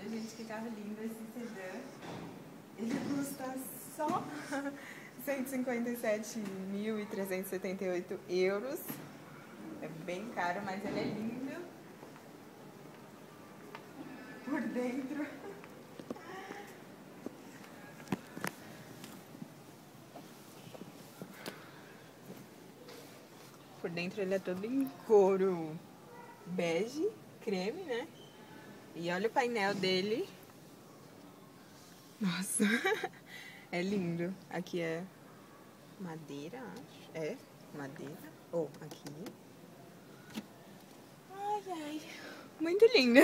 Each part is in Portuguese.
Olha, gente, que carro lindo esse sedã. Ele custa só 157.378 euros. É bem caro, mas ele é lindo por dentro. Por dentro ele é todo em couro bege, creme, né? E olha o painel dele. Nossa, é lindo. Aqui é madeira, acho. É, madeira. Ou aqui. Ai, ai. Muito lindo.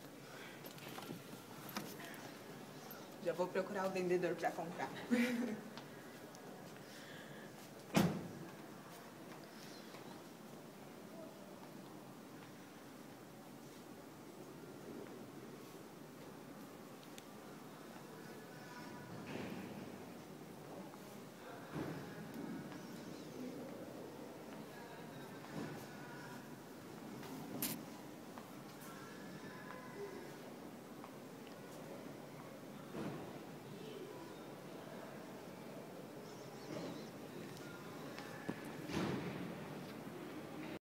Já vou procurar o vendedor para comprar.